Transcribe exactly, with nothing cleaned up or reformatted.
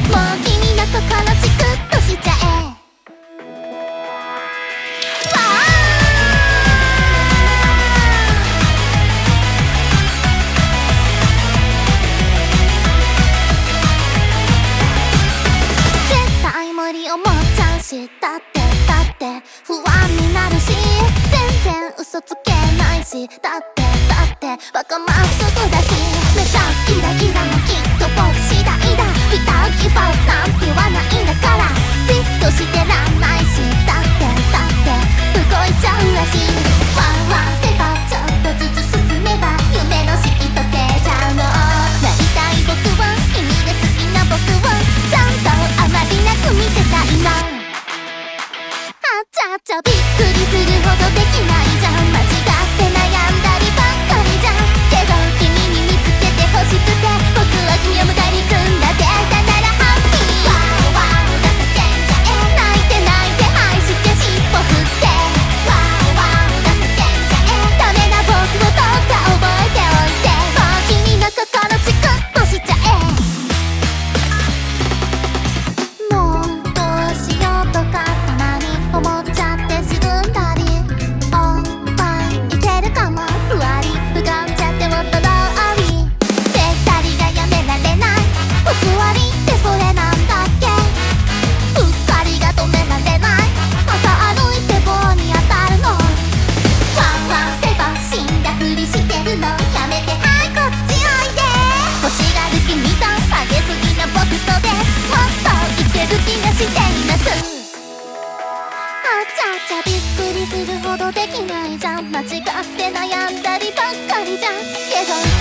君の心チクッとしちゃえ。絶対無理思っちゃうし、だってだって不安になるし、全然嘘つけないし、だってだってバカまっすぐだし、めちゃキラキラもきっと僕次第だ。ビタギバウなんて言わないんだから、じっとしてらんないし、だってだって動いちゃうらしい。ワンワンしてばちょっとずつ進めば夢の式解けちゃうの。なりたい僕を君で好きな僕をちゃんとあまりなく見せたいの。あちゃちゃびっくりするほどできないじゃん。間違って悩んだりばっかりじゃん。けど君に見つけて欲しくて僕は君を迎えに行くんだ。データならハッピー。ワーワーが叫んじゃえ。泣いて泣いて愛して尻尾振って。ワーワーが叫んじゃえ。ダメな僕をどうか覚えておいて。もう君の心チクッとしちゃえ。もうどうしようとかたまに思っちゃって沈んだり、おっぱいいけるかもふわり浮かんじゃってもとろり。べったりがやめられないお座りってそれなんだっけ。うっかりが止められない。また歩いて棒に当たるの。ワンワンしてば死んだふりしてるのやめて。はいこっちおいで。欲しがる君と上げすぎな僕とでもっといける気がしています。あちゃちゃびっくりするほどできないじゃん。間違って悩んだりばっかりじゃん。けど